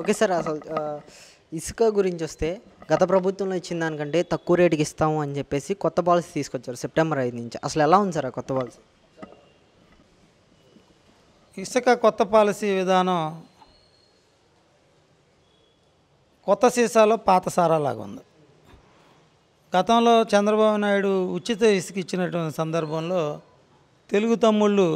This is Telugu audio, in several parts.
Okay sir. అసలు ఇసుక గురించి వస్తే గత ప్రభుత్వంలో ఇచ్చిన దానికంటే తక్కువ రేటుకి ఇస్తాము అని చెప్పేసి కొత్త పాలసీ తీసుకొచ్చారు సెప్టెంబర్ 5 నుంచి. అసలు ఎలా ఉంది సార్ ఆ కొత్త పాలసీ? ఇసుక కొత్త పాలసీ విధానం కొత్త సీసాలో పాత సారాలాగా ఉంది. గతంలో చంద్రబాబు నాయుడు ఉచిత ఇసుక ఇచ్చినటువంటి సందర్భంలో తెలుగు తమ్ముళ్ళు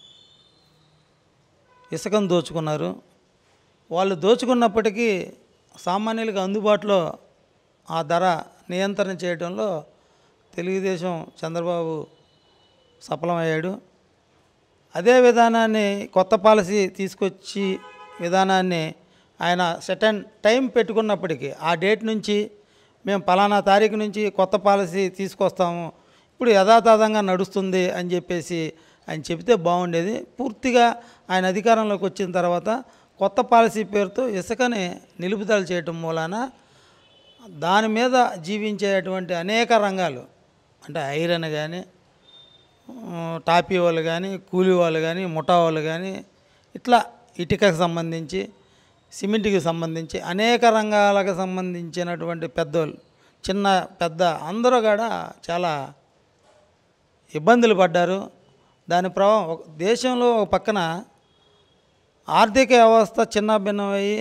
ఇసుకను దోచుకున్నారు. వాళ్ళు దోచుకున్నప్పటికీ సామాన్యులకు అందుబాటులో ఆ ధర నియంత్రణ చేయడంలో తెలుగుదేశం చంద్రబాబు సఫలమయ్యాడు. అదే విధానాన్ని కొత్త పాలసీ తీసుకొచ్చి విధానాన్ని ఆయన సెటన్ టైం పెట్టుకున్నప్పటికీ ఆ డేట్ నుంచి మేము పలానా తారీఖు నుంచి కొత్త పాలసీ తీసుకొస్తాము, ఇప్పుడు యథాతథంగా నడుస్తుంది అని చెప్పేసి ఆయన చెబితే బాగుండేది. పూర్తిగా ఆయన అధికారంలోకి వచ్చిన తర్వాత కొత్త పాలసీ పేరుతో ఇసుకని నిలుపుదల చేయటం మూలాన దాని మీద జీవించేటువంటి అనేక రంగాలు, అంటే ఐరన్ కానీ, టాపీ వాళ్ళు కానీ, కూలీ వాళ్ళు కానీ, ముఠా వాళ్ళు కానీ, ఇట్లా ఇటుకకు సంబంధించి, సిమెంట్కి సంబంధించి అనేక రంగాలకు సంబంధించినటువంటి పెద్దోళ్ళు, చిన్న పెద్ద అందరూ కూడా చాలా ఇబ్బందులు పడ్డారు. దాని ప్రభావం దేశంలో ఒక పక్కన ఆర్థిక వ్యవస్థ చిన్నభిన్నమయ్యి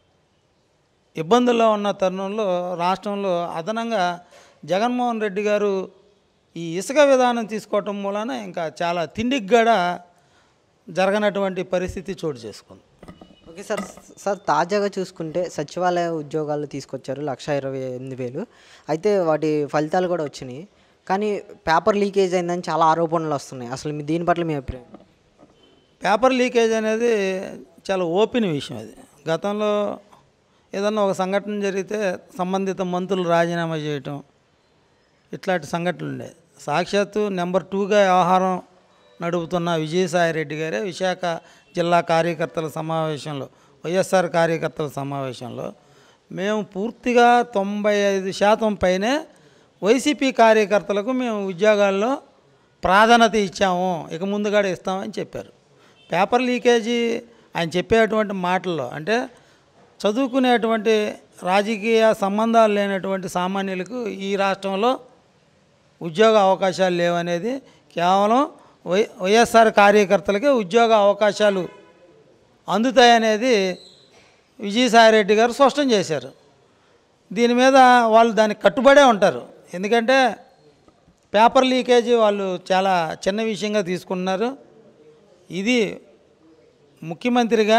ఇబ్బందుల్లో ఉన్న తరుణంలో రాష్ట్రంలో అదనంగా జగన్మోహన్ రెడ్డి గారు ఈ ఇసుక విధానం తీసుకోవటం మూలాన ఇంకా చాలా తిండికి కూడా జరగనటువంటి పరిస్థితి చోటు చేసుకుంది. Okay sir. సార్ తాజాగా చూసుకుంటే సచివాలయ ఉద్యోగాలు తీసుకొచ్చారు 1,28,000. అయితే వాటి ఫలితాలు కూడా వచ్చినాయి. కానీ పేపర్ లీకేజ్ అయిందని చాలా ఆరోపణలు వస్తున్నాయి. అసలు దీని పట్ల మీ అభిప్రాయం? పేపర్ లీకేజ్ అనేది చాలా ఓపెన్ విషయం. అది గతంలో ఏదన్నా ఒక సంఘటన జరిగితే సంబంధిత మంత్రులు రాజీనామా చేయటం ఇట్లాంటి సంఘటనలు ఉండేది. సాక్షాత్తు నెంబర్ 2గా వ్యవహారం నడుపుతున్న విజయసాయిరెడ్డి గారే విశాఖ జిల్లా కార్యకర్తల సమావేశంలో, వైఎస్ఆర్ కార్యకర్తల సమావేశంలో మేము పూర్తిగా 95% పైనే వైసీపీ కార్యకర్తలకు మేము ఉద్యోగాల్లో ప్రాధాన్యత ఇచ్చాము, ఇక ముందు కూడా ఇస్తామని చెప్పారు. పేపర్ లీకేజీ ఆయన చెప్పేటువంటి మాటల్లో అంటే చదువుకునేటువంటి రాజకీయ సంబంధాలు లేనటువంటి సామాన్యులకు ఈ రాష్ట్రంలో ఉద్యోగ అవకాశాలు లేవనేది కేవలం వైఎస్ఆర్ కార్యకర్తలకే ఉద్యోగ అవకాశాలు అందుతాయనేది విజయసాయిరెడ్డి గారు స్పష్టం చేశారు. దీని మీద వాళ్ళు దానికి కట్టుబడే ఉంటారు. ఎందుకంటే పేపర్ లీకేజీ వాళ్ళు చాలా చిన్న విషయంగా తీసుకున్నారు. ఇది ముఖ్యమంత్రిగా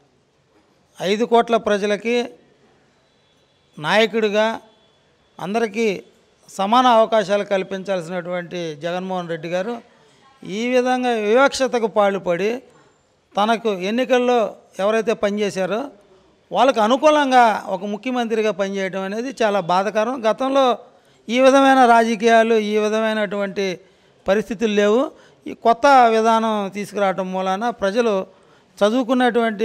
5 కోట్ల ప్రజలకి నాయకుడిగా అందరికీ సమాన అవకాశాలు కల్పించాల్సినటువంటి జగన్మోహన్ రెడ్డి గారు ఈ విధంగా వివక్షతకు పాల్పడి తనకు ఎన్నికల్లో ఎవరైతే పనిచేశారో వాళ్ళకు అనుకూలంగా ఒక ముఖ్యమంత్రిగా పనిచేయడం అనేది చాలా బాధాకరం. గతంలో ఈ విధమైన రాజకీయాలు, ఈ విధమైనటువంటి పరిస్థితులు లేవు. ఈ కొత్త విధానం తీసుకురావటం మూలాన ప్రజలు, చదువుకున్నటువంటి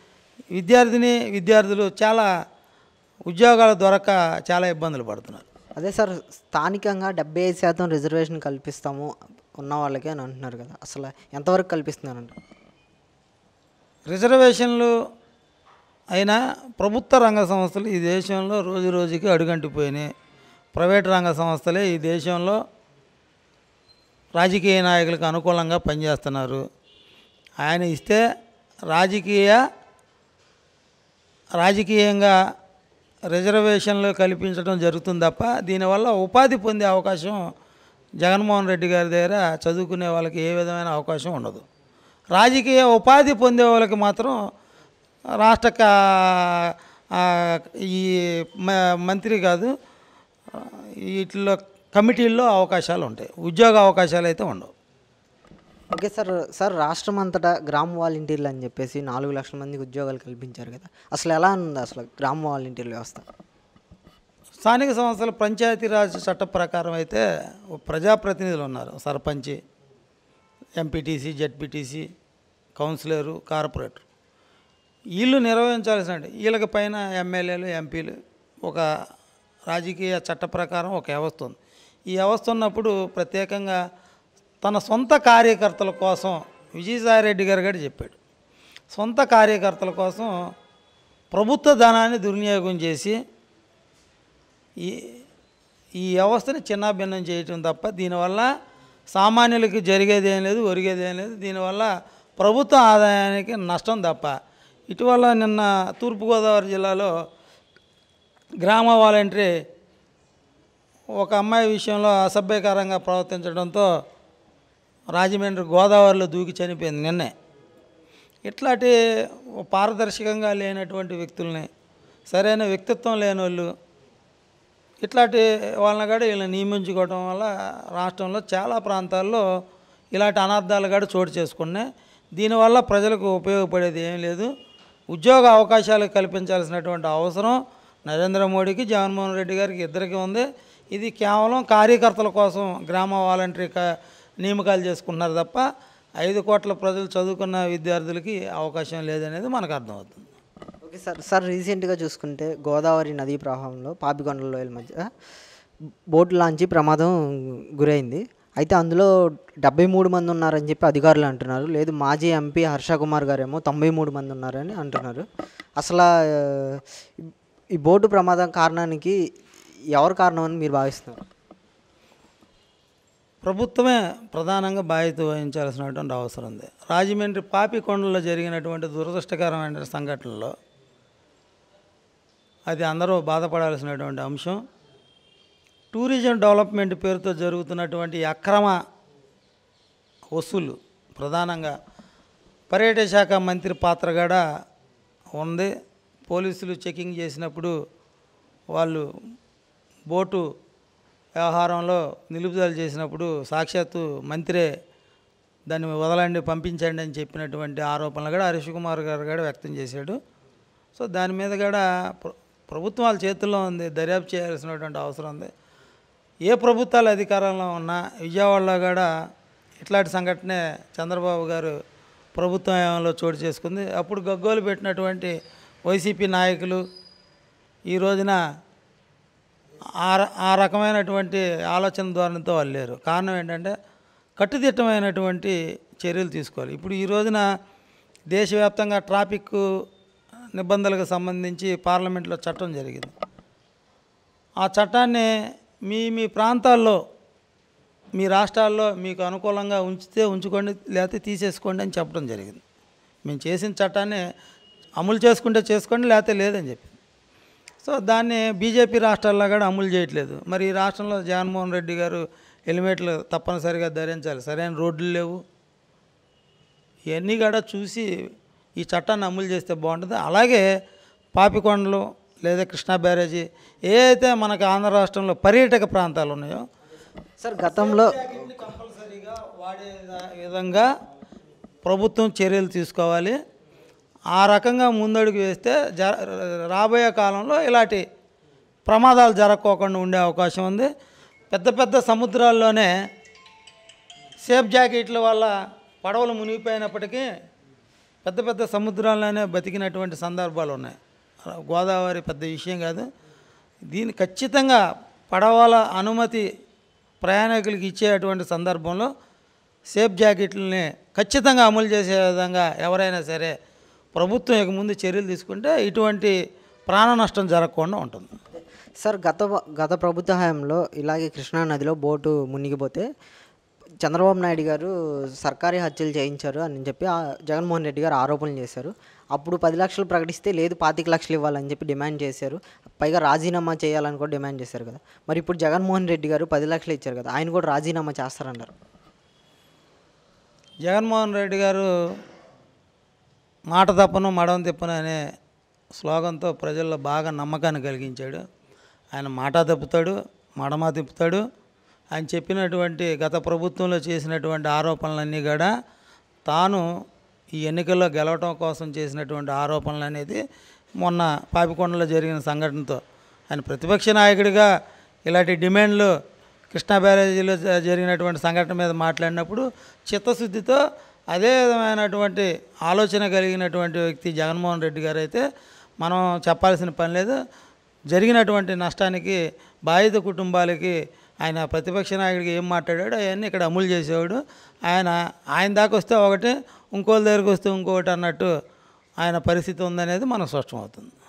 విద్యార్థులు చాలా ఉద్యోగాలు దొరక్క చాలా ఇబ్బందులు పడుతున్నారు. అదే సార్, స్థానికంగా 75% రిజర్వేషన్ కల్పిస్తాము ఉన్న వాళ్ళకి అని అంటున్నారు కదా, అసలు ఎంతవరకు కల్పిస్తున్నారంట? రిజర్వేషన్లు అయినా ప్రభుత్వ రంగ సంస్థలు ఈ దేశంలో రోజు రోజుకి అడుగంటిపోయినాయి. ప్రైవేట్ రంగ సంస్థలే ఈ దేశంలో రాజకీయ నాయకులకు అనుకూలంగా పనిచేస్తున్నారు. ఆయన ఇస్తే రాజకీయంగా రిజర్వేషన్లు కల్పించడం జరుగుతుంది తప్ప దీనివల్ల ఉపాధి పొందే అవకాశం జగన్మోహన్ రెడ్డి గారి దగ్గర చదువుకునే వాళ్ళకి ఏ విధమైన అవకాశం ఉండదు. రాజకీయ ఉపాధి పొందే వాళ్ళకి మాత్రం రాష్ట్ర ఈ మంత్రి కాదు వీటిలో కమిటీల్లో అవకాశాలు ఉంటాయి, ఉద్యోగ అవకాశాలు అయితే ఉండవు. ఓకే సార్, రాష్ట్రం అంతటా గ్రామ వాలంటీర్లు అని చెప్పేసి 4 లక్షల మందికి ఉద్యోగాలు కల్పించారు కదా, అసలు ఎలా ఉంది అసలు గ్రామ వాలంటీర్ల వ్యవస్థ? స్థానిక సంస్థల పంచాయతీరాజ్ చట్ట ప్రకారం అయితే ప్రజాప్రతినిధులు ఉన్నారు. సర్పంచి, ఎంపీటీసీ, జెడ్పీటీసీ, కౌన్సిలరు, కార్పొరేటర్. వీళ్ళు నిర్వహించాల్సిన వీళ్ళకి పైన ఎమ్మెల్యేలు, ఎంపీలు, ఒక రాజకీయ చట్ట ప్రకారం ఒక వ్యవస్థ ఉంది. ఈ వ్యవస్థ ఉన్నప్పుడు ప్రత్యేకంగా తన సొంత కార్యకర్తల కోసం విజయసాయిరెడ్డి గారు కూడా చెప్పాడు, సొంత కార్యకర్తల కోసం ప్రభుత్వ ధనాన్ని దుర్వినియోగం చేసి ఈ ఈ వ్యవస్థని చిన్నాభిన్నం చేయటం తప్ప దీనివల్ల సామాన్యులకి జరిగేది ఏం లేదు, ఒరిగేది ఏం లేదు. దీనివల్ల ప్రభుత్వ ఆదాయానికి నష్టం తప్ప. ఇటీవల నిన్న తూర్పుగోదావరి జిల్లాలో గ్రామ వాలంటరీ ఒక అమ్మాయి విషయంలో అసభ్యకరంగా ప్రవర్తించడంతో రాజమండ్రి గోదావరిలో దూకి చనిపోయింది నిన్నే. ఇట్లాంటి పారదర్శకంగా లేనటువంటి వ్యక్తుల్ని, సరైన వ్యక్తిత్వం లేని వాళ్ళు, ఇట్లాంటి వాళ్ళని కూడా వీళ్ళని నియమించుకోవడం వల్ల రాష్ట్రంలో చాలా ప్రాంతాల్లో ఇలాంటి అనర్థాలు కూడా చోటు చేసుకున్నాయి. దీనివల్ల ప్రజలకు ఉపయోగపడేది ఏం లేదు. ఉద్యోగ అవకాశాలు కల్పించాల్సినటువంటి అవసరం నరేంద్ర మోడీకి, జగన్మోహన్ రెడ్డి గారికి ఇద్దరికీ ఉంది. ఇది కేవలం కార్యకర్తల కోసం గ్రామ వాలంటరీ నియామకాలు చేసుకుంటున్నారు తప్ప 5 కోట్ల ప్రజలు చదువుకున్న విద్యార్థులకి అవకాశం లేదనేది మనకు అర్థమవుతుంది. ఓకే సార్, రీసెంట్గా చూసుకుంటే గోదావరి నదీ ప్రవాహంలో పాపికొండల లోయల మధ్య బోటు లాంచి ప్రమాదం గురైంది. అయితే అందులో 73 మంది ఉన్నారని చెప్పి అధికారులు అంటున్నారు. లేదు, మాజీ ఎంపీ హర్ష కుమార్ గారేమో 93 మంది ఉన్నారని అంటున్నారు. అసలు ఈ బోటు ప్రమాదం కారణానికి ఎవరు కారణం అని మీరు భావిస్తున్నారు? ప్రభుత్వమే ప్రధానంగా బాధ్యత వహించాల్సినటువంటి అవసరం ఉంది. రాజమండ్రి పాపికొండలో జరిగినటువంటి దురదృష్టకరమైన సంఘటనలో అది అందరూ బాధపడాల్సినటువంటి అంశం. టూరిజం డెవలప్మెంట్ పేరుతో జరుగుతున్నటువంటి అక్రమ వసూలు ప్రధానంగా పర్యాటక శాఖ మంత్రి పాత్ర కూడా ఉంది. పోలీసులు చెకింగ్ చేసినప్పుడు వాళ్ళు బోటు వ్యవహారంలో నిలుపుదల చేసినప్పుడు సాక్షాత్తు మంత్రే దాన్ని వదలండి, పంపించండి అని చెప్పినటువంటి ఆరోపణలు కూడా హరీష్ కుమార్ గారు కూడా వ్యక్తం చేశాడు. సో దాని మీద కూడా ప్రభుత్వం వాళ్ళ చేతుల్లో ఉంది, దర్యాప్తు చేయాల్సినటువంటి అవసరం ఉంది. ఏ ప్రభుత్వాలు అధికారంలో ఉన్నా విజయవాడలో కూడా ఇట్లాంటి సంఘటనే చంద్రబాబు గారు ప్రభుత్వంలో చోటు చేసుకుంది. అప్పుడు గగ్గోలు పెట్టినటువంటి వైసీపీ నాయకులు ఈ రోజున ఆ రకమైనటువంటి ఆలోచన ధోరణితో వాళ్ళు లేరు. కారణం ఏంటంటే కట్టుదిట్టమైనటువంటి చర్యలు తీసుకోవాలి. ఇప్పుడు ఈ రోజున దేశవ్యాప్తంగా ట్రాఫిక్ నిబంధనలకు సంబంధించి పార్లమెంట్లో చట్టం జరిగింది. ఆ చట్టాన్ని మీ ప్రాంతాల్లో, మీ రాష్ట్రాల్లో మీకు అనుకూలంగా ఉంచితే ఉంచుకోండి, లేకపోతే తీసేసుకోండి అని చెప్పడం జరిగింది. మేము చేసిన చట్టాన్ని అమలు చేసుకుంటే చేసుకోండి, లేకపోతే లేదని చెప్పి. సో దాన్ని బీజేపీ రాష్ట్రాల్లో కూడా అమలు చేయట్లేదు. మరి ఈ రాష్ట్రంలో జగన్మోహన్ రెడ్డి గారు హెల్మెట్లు తప్పనిసరిగా ధరించాలి, సరైన రోడ్లు లేవు. ఇవన్నీ కూడా చూసి ఈ చట్టాన్ని అమలు చేస్తే బాగుంటుంది. అలాగే పాపికొండలు లేదా కృష్ణా బ్యారేజీ ఏదైతే మనకు ఆంధ్ర రాష్ట్రంలో పర్యాటక ప్రాంతాలు ఉన్నాయో సార్, గతంలో కంపల్సరీగా వాడే విధంగా ప్రభుత్వం చర్యలు తీసుకోవాలి. ఆ రకంగా ముందడుగు వేస్తే రాబోయే కాలంలో ఇలాంటి ప్రమాదాలు జరగకోకుండా ఉండే అవకాశం ఉంది. పెద్ద పెద్ద సముద్రాల్లోనే సేఫ్ జాకెట్ల వల్ల పడవలు మునిగిపోయినప్పటికీ పెద్ద పెద్ద సముద్రాల్లోనే బతికినటువంటి సందర్భాలు ఉన్నాయి. గోదావరి పెద్ద విషయం కాదు. దీన్ని ఖచ్చితంగా పడవల అనుమతి ప్రయాణికులకు ఇచ్చేటువంటి సందర్భంలో సేఫ్ జాకెట్లని ఖచ్చితంగా అమలు చేసే విధంగా ఎవరైనా సరే ప్రభుత్వం ఇక ముందు చర్యలు తీసుకుంటే ఇటువంటి ప్రాణ నష్టం జరగకుండా ఉంటుంది. సార్, గత ప్రభుత్వ హయాంలో ఇలాగే కృష్ణా నదిలో బోటు మునిగిపోతే చంద్రబాబు నాయుడు గారు సర్కారీ హత్యలు చేయించారు అని చెప్పి జగన్మోహన్ రెడ్డి గారు ఆరోపణలు చేశారు. అప్పుడు 10 లక్షలు ప్రకటిస్తే లేదు 25 లక్షలు ఇవ్వాలని చెప్పి డిమాండ్ చేశారు. పైగా రాజీనామా చేయాలని కూడా డిమాండ్ చేశారు కదా. మరి ఇప్పుడు జగన్మోహన్ రెడ్డి గారు 10 లక్షలు ఇచ్చారు కదా, ఆయన కూడా రాజీనామా చేస్తారన్నారు. జగన్మోహన్ రెడ్డి గారు మాట తప్పను మడమ తిప్పను అనే స్లోగన్తో ప్రజల్లో బాగా నమ్మకాన్ని కలిగించాడు. ఆయన మాట తప్పుతాడు, మడమ తిప్పుతాడు. ఆయన చెప్పినటువంటి గత ప్రభుత్వంలో చేసినటువంటి ఆరోపణలన్నీ కూడా తాను ఈ ఎన్నికల్లో గెలవటం కోసం చేసినటువంటి ఆరోపణలు అనేది మొన్న పాపికొండలో జరిగిన సంఘటనతో ఆయన ప్రతిపక్ష నాయకుడిగా ఇలాంటి డిమాండ్లు కృష్ణా బ్యారేజీలో జరిగినటువంటి సంఘటన మీద మాట్లాడినప్పుడు చిత్తశుద్ధితో అదే విధమైనటువంటి ఆలోచన కలిగినటువంటి వ్యక్తి జగన్మోహన్ రెడ్డి గారు అయితే మనం చెప్పాల్సిన పని లేదు. జరిగినటువంటి నష్టానికి బాధిత కుటుంబాలకి ఆయన ప్రతిపక్ష నాయకుడికి ఏం మాట్లాడాడు అవన్నీ ఇక్కడ అమలు చేసేవాడు. ఆయన దాకా వస్తే ఒకటి, ఇంకోళ్ళ దగ్గరికి వస్తే ఇంకొకటి అన్నట్టు ఆయన పరిస్థితి ఉందనేది మనకు స్పష్టమవుతుంది.